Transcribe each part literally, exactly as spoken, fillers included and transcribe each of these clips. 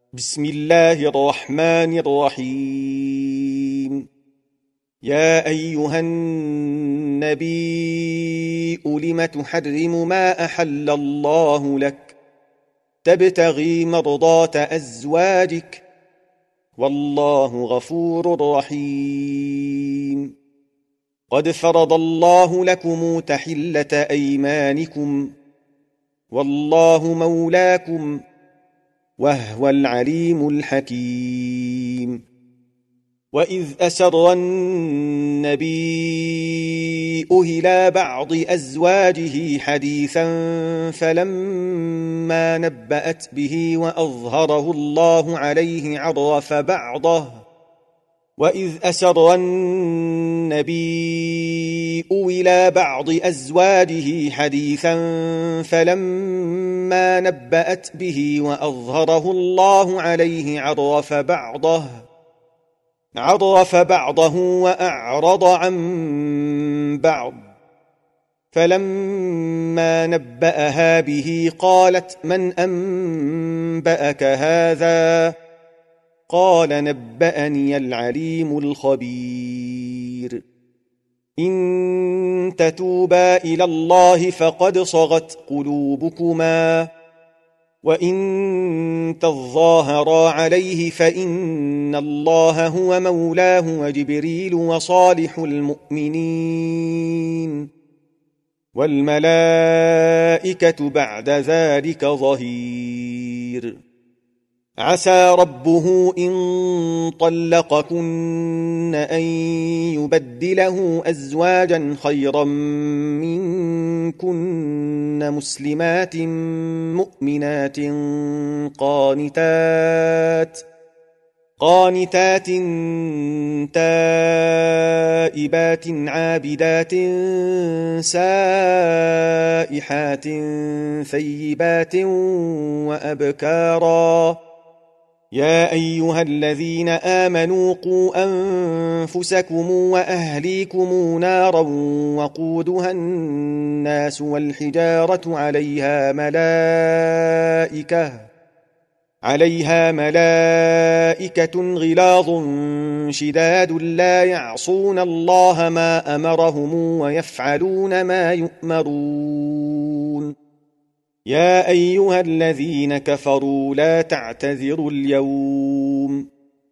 بسم الله الرحمن الرحيم. يا أيها النبي لم تحرم ما أحل الله لك تبتغي مرضات أزواجك والله غفور رحيم. قد فرض الله لكم تحلة أيمانكم والله مولاكم وهو العليم الحكيم. وإذ أسر النبي إلى بعض أزواجه حديثا فلما نبأت به وأظهره الله عليه عرف بعضه وإذ أسر النبي إلى بعض أزواجه حديثا فلما نبأت به وأظهره الله عليه عرف بعضه عرف بعضه وأعرض عن بعض فلما نبأها به قالت من أنبأك هذا قال نبأني العليم الخبير. إن تتوبا إلى الله فقد صغت قلوبكما وإن تظاهرا عليه فإن الله هو مولاه وجبريل وصالح المؤمنين والملائكة بعد ذلك ظهير. عسى ربه إن طلقكن أن يبدله أزواجا خيرا منكن مسلمات مؤمنات قانتات قانتات تائبات عابدات سائحات ثيبات وأبكارا. يا أيها الذين آمنوا قوا أنفسكم وأهليكم نارا وقودها الناس والحجارة عليها ملائكة عليها ملائكة غلاظ شداد لا يعصون الله ما أمرهم ويفعلون ما يؤمرون. يا أيها الذين كفروا لا تعتذروا اليوم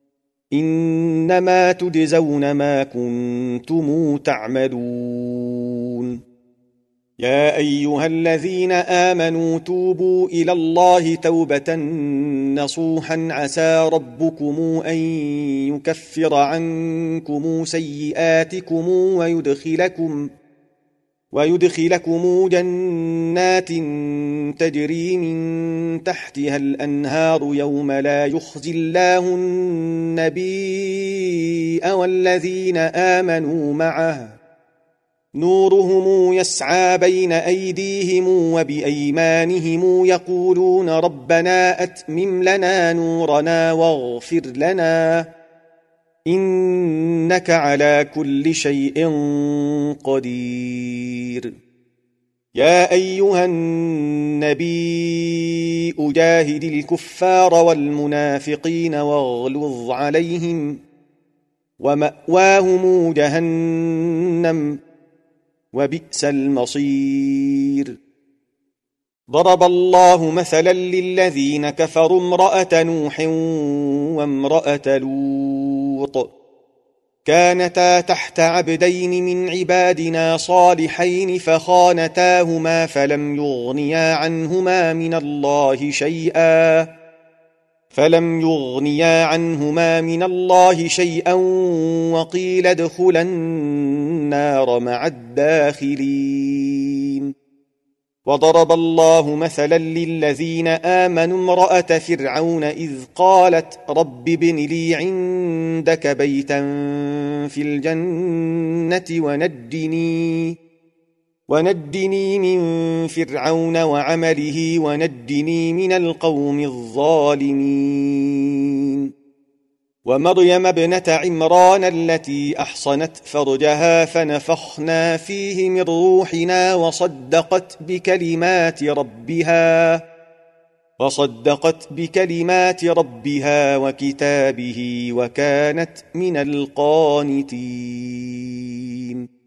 إنما تجزون ما كنتم تعملون. يا أيها الذين آمنوا توبوا إلى الله توبة نصوحا عسى ربكم أن يكفر عنكم سيئاتكم ويدخلكم ويدخلكم جنات تجري من تحتها الأنهار يوم لا يخزي الله النبي والذين آمنوا معه نورهم يسعى بين أيديهم وبأيمانهم يقولون ربنا أتمم لنا نورنا واغفر لنا إنك على كل شيء قدير. يا أيها النبي أجاهد الكفار والمنافقين واغلظ عليهم ومأواهم جهنم وبئس المصير. ضرب الله مثلا للذين كفروا امرأة نوح وامرأة لوط كانتا تحت عبدين من عبادنا صالحين فخانتاهما فلم يغنيا عنهما من الله شيئا فلم يغنيا عنهما من الله شيئا وقيل ادخلا النار مع الداخلين. وضرب الله مثلا للذين آمنوا امرأة فرعون إذ قالت رب ابن لي عندك بيتا في الجنة ونجني ونجني من فرعون وعمله ونجني من القوم الظالمين. ومريم ابنة عمران التي أحصنت فرجها فنفخنا فيه من روحنا وصدقت بكلمات ربها وصدقت بكلمات ربها وكتابه وكانت من القانتين